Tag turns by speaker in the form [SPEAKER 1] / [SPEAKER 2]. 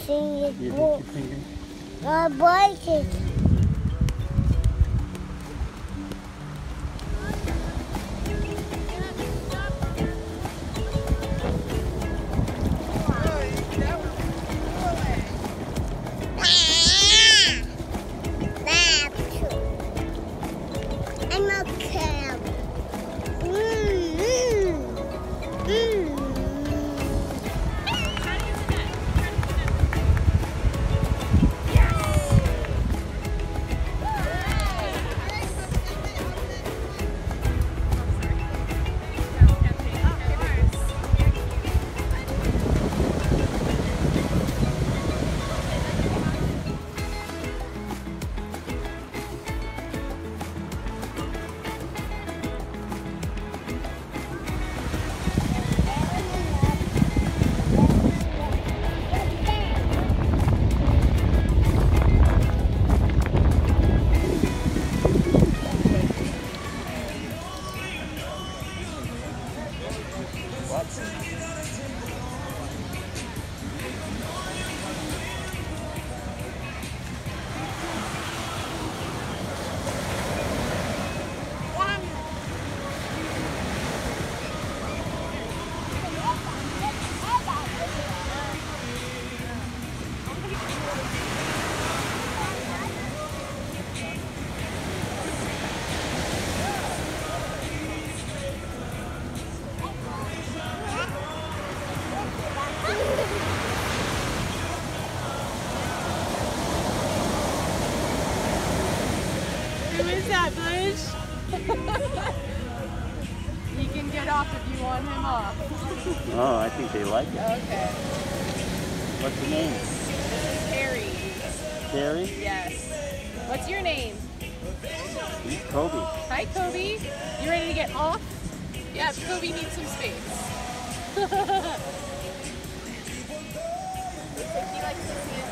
[SPEAKER 1] see it.
[SPEAKER 2] You hit your finger?
[SPEAKER 1] I break it. I'm a crab.
[SPEAKER 3] Who is that, Bush? He can get off if you want him off.
[SPEAKER 2] Oh, I think they like it.
[SPEAKER 3] Okay.
[SPEAKER 2] What's your name?
[SPEAKER 3] This is Harry.
[SPEAKER 2] Terry?
[SPEAKER 3] Yes. What's your name?
[SPEAKER 2] He's Kobe.
[SPEAKER 3] Hi, Kobe. You ready to get off? Yeah, Kobe needs some space. He likes to see his